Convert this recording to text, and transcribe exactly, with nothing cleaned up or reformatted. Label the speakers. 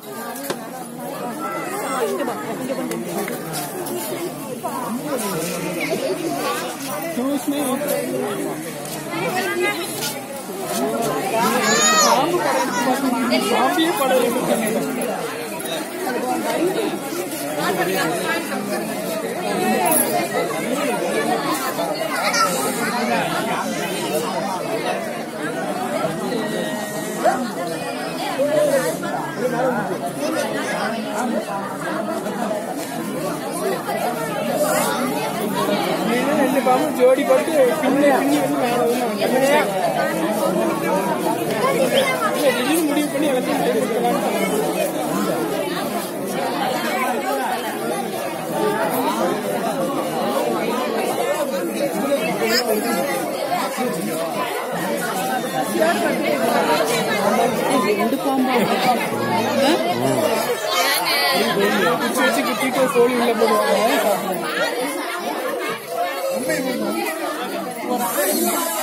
Speaker 1: ஜோடி போட்டு பின்னே பின்னி வந்து முடிவு பண்ணி எல்லாத்தையும் வச்சு குத்திட்டு கோழி உள்ள போடுவாங்க.